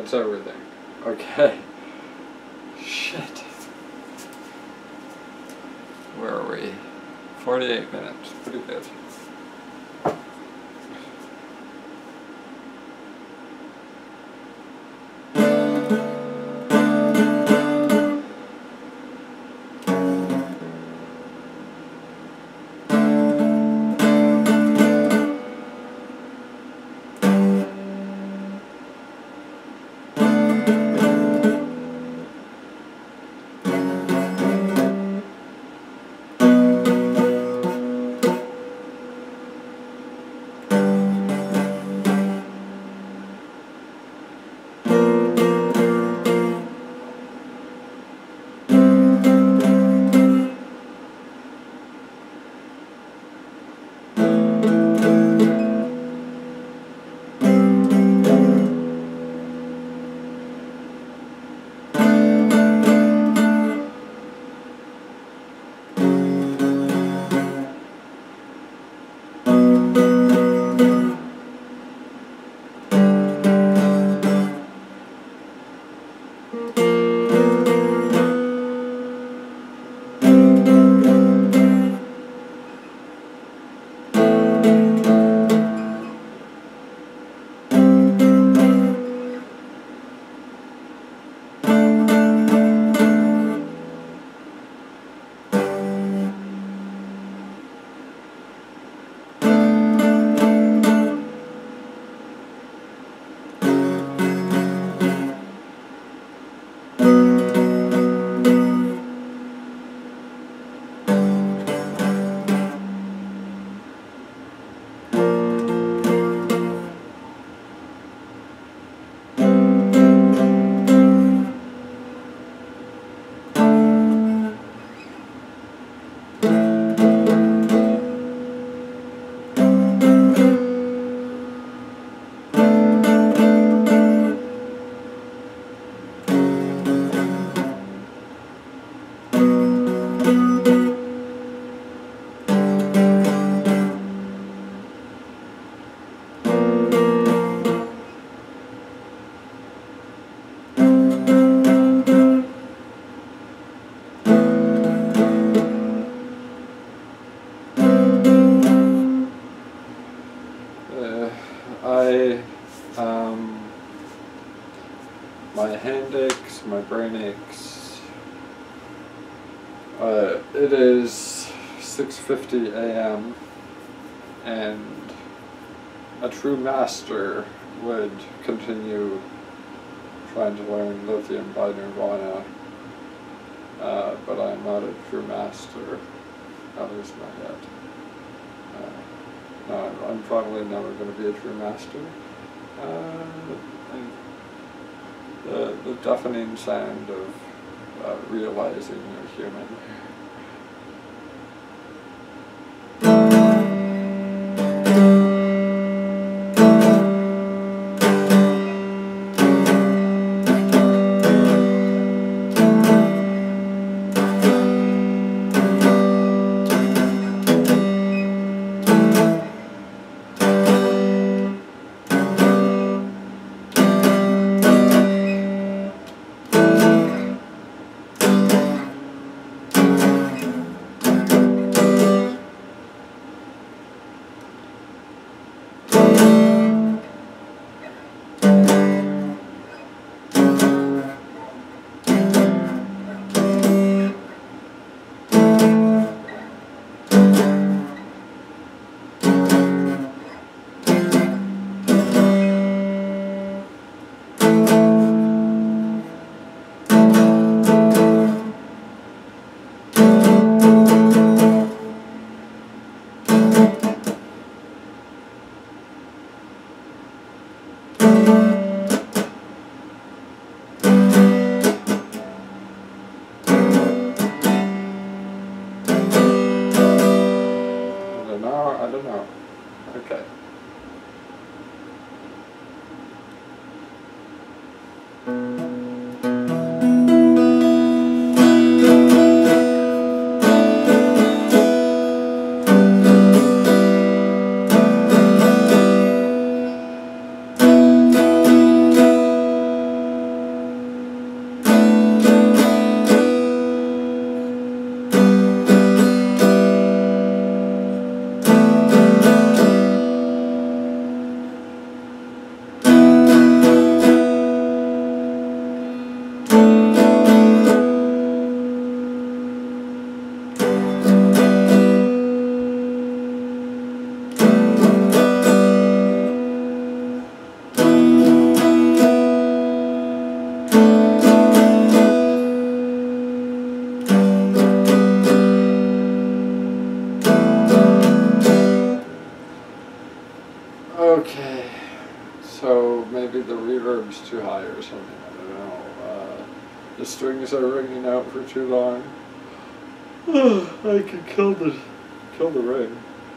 That's everything. Okay. Shit. Where are we? 48 minutes. Pretty good. My hand aches, my brain aches. It is 6:50 a.m. and a true master would continue trying to learn lithium by Nirvana, but I'm not a true master, at least not yet. No, I'm probably never going to be a true master. The deafening sound of realizing you're human. I don't know. Okay. Okay, so maybe the reverb's too high or something, I don't know. The strings are ringing out for too long. I could kill the ring.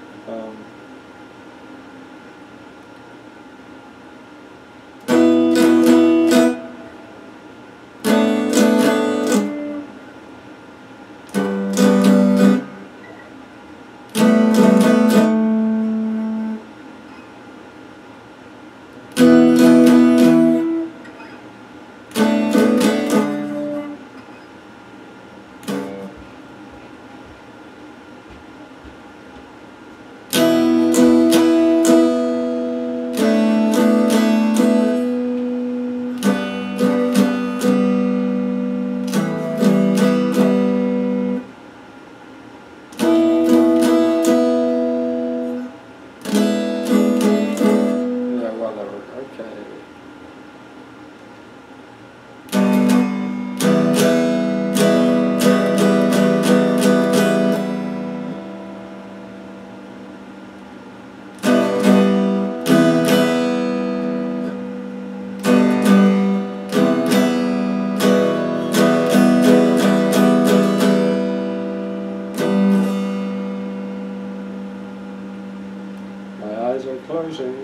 My eyes are closing.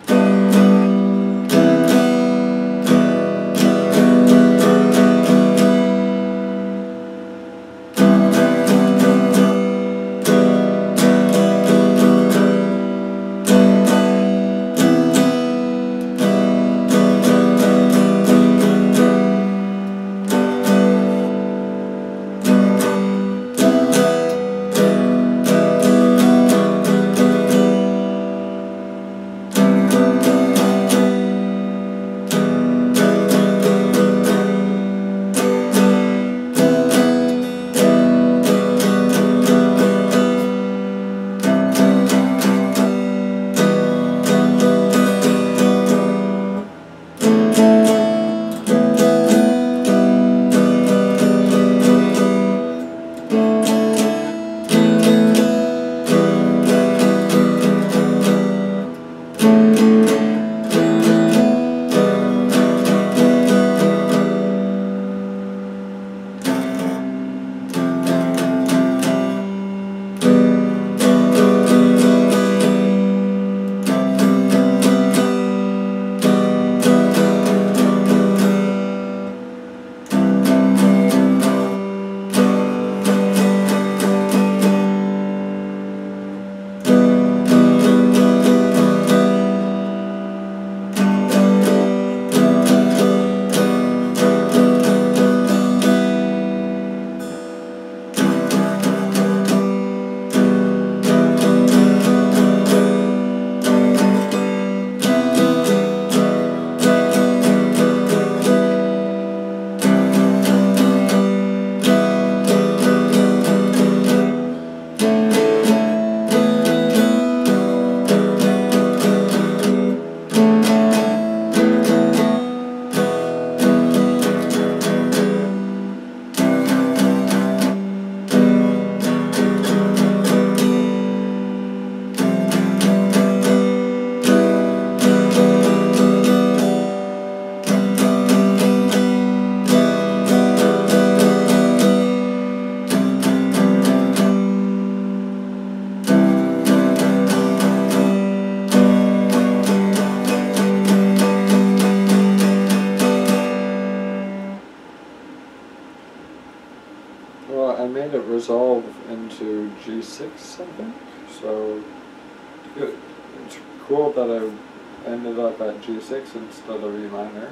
Well, I made it resolve into G6, I think, so it's cool that I ended up at G6 instead of E minor.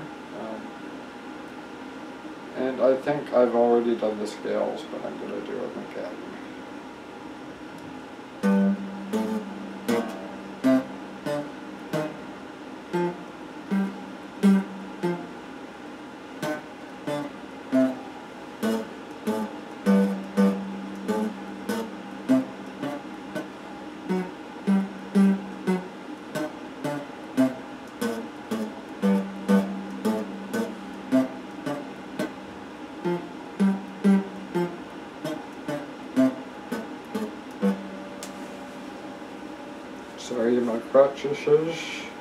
And I think I've already done the scales, but I'm going to do them again. Sorry, my crotches.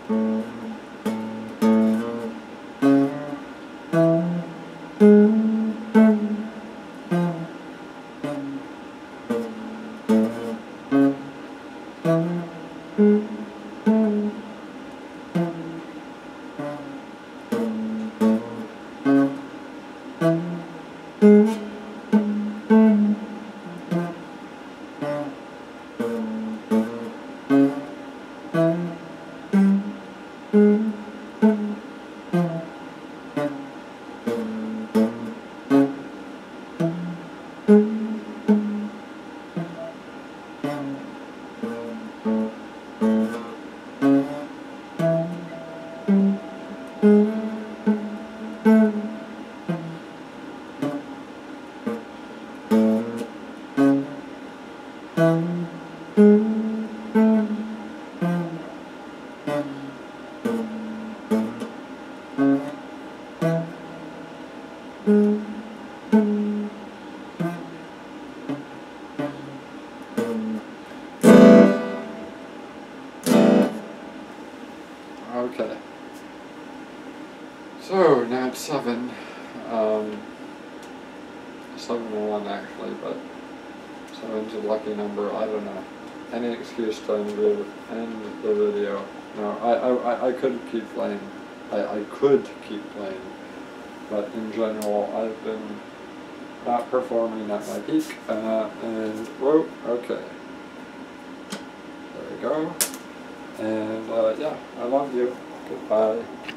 Okay. So now it's 7. 7:01 actually, but 7's a lucky number. I don't know. Any excuse to end the video. No, I could keep playing. I could keep playing, but in general, I've been not performing at my peak. And whoa, okay. There we go. And yeah, I love you. Goodbye.